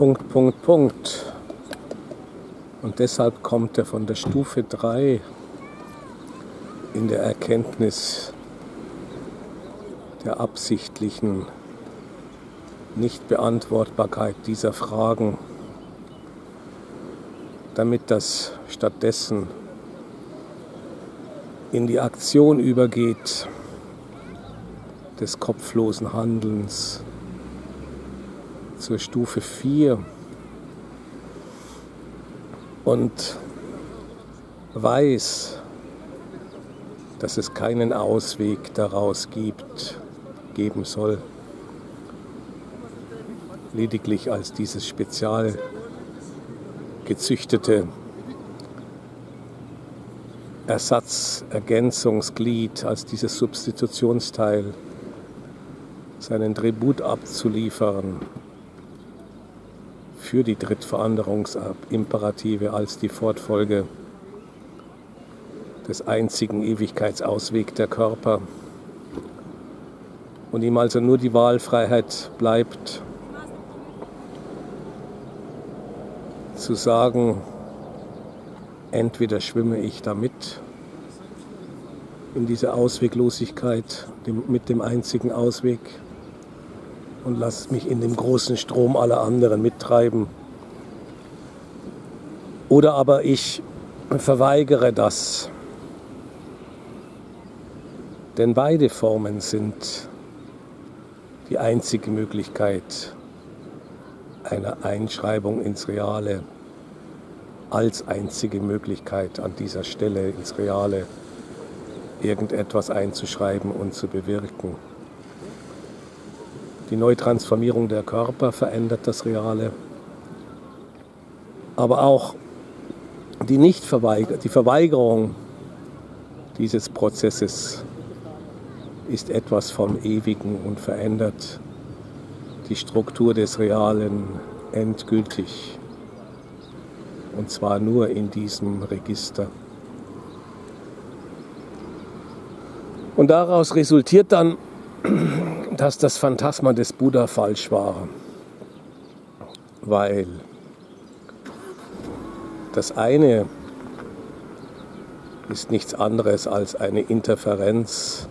Punkt, Punkt, Punkt. Und deshalb kommt er von der Stufe 3 in der Erkenntnis der absichtlichen Nichtbeantwortbarkeit dieser Fragen, damit das stattdessen in die Aktion übergeht des kopflosen Handelns zur Stufe 4 und weiß, dass es keinen Ausweg daraus geben soll, lediglich als dieses spezial gezüchtete Ersatzergänzungsglied, als dieses Substitutionsteil seinen Tribut abzuliefern für die Drittveranderungsimperative als die Fortfolge des einzigen Ewigkeitsauswegs der Körper und ihm also nur die Wahlfreiheit bleibt, zu sagen, entweder schwimme ich damit in diese Ausweglosigkeit mit dem einzigen Ausweg und lasse mich in dem großen Strom aller anderen mittreiben, oder aber ich verweigere das. Denn beide Formen sind die einzige Möglichkeit einer Einschreibung ins Reale, als einzige Möglichkeit an dieser Stelle ins Reale irgendetwas einzuschreiben und zu bewirken. Die Neutransformierung der Körper verändert das Reale, aber auch die Verweigerung dieses Prozesses ist etwas vom Ewigen und verändert die Struktur des Realen endgültig. Und zwar nur in diesem Register. Und daraus resultiert dann, dass das Phantasma des Buddha falsch war. Weil das eine ist nichts anderes als eine Interferenz,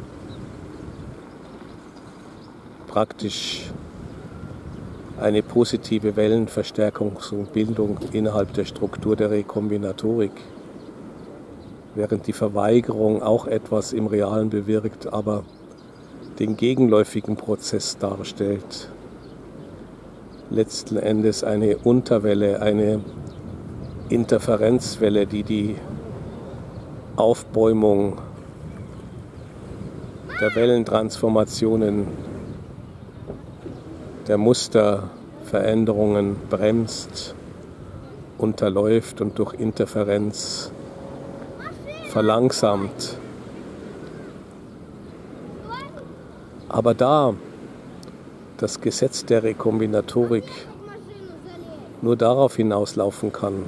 praktisch eine positive Wellenverstärkung und Bildung innerhalb der Struktur der Rekombinatorik, während die Verweigerung auch etwas im Realen bewirkt, aber den gegenläufigen Prozess darstellt. Letzten Endes eine Unterwelle, eine Interferenzwelle, die die Aufbäumung der Wellentransformationen, der Musterveränderungen bremst, unterläuft und durch Interferenz verlangsamt. Aber da das Gesetz der Rekombinatorik nur darauf hinauslaufen kann,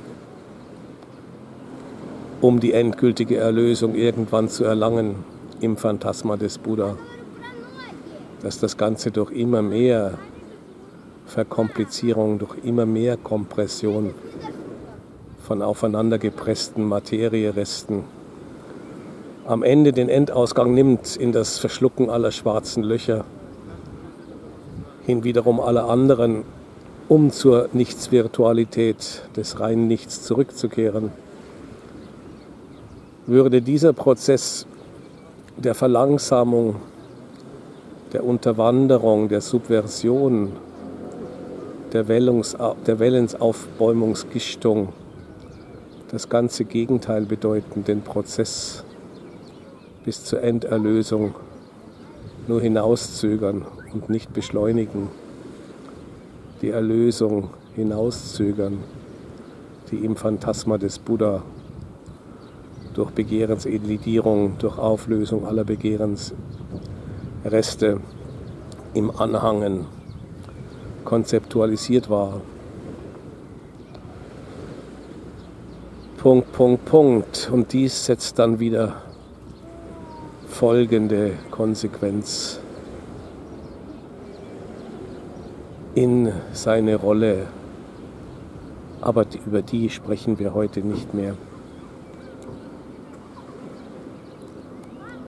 um die endgültige Erlösung irgendwann zu erlangen im Phantasma des Buddha, dass das Ganze durch immer mehr Verkomplizierung, durch immer mehr Kompression von aufeinandergepressten Materieresten am Ende den Endausgang nimmt in das Verschlucken aller schwarzen Löcher, hin wiederum aller anderen, um zur Nichtsvirtualität des reinen Nichts zurückzukehren. Würde dieser Prozess der Verlangsamung, der Unterwanderung, der Subversion, der Wellensaufbäumungsgichtung das ganze Gegenteil bedeuten, den Prozess bis zur Enderlösung nur hinauszögern und nicht beschleunigen, die Erlösung hinauszögern, die im Phantasma des Buddha durch Begehrenselidierung, durch Auflösung aller Begehrensreste im Anhangen konzeptualisiert war. Punkt, Punkt, Punkt. Und dies setzt dann wieder folgende Konsequenz in seine Rolle aber über die sprechen wir heute nicht mehr.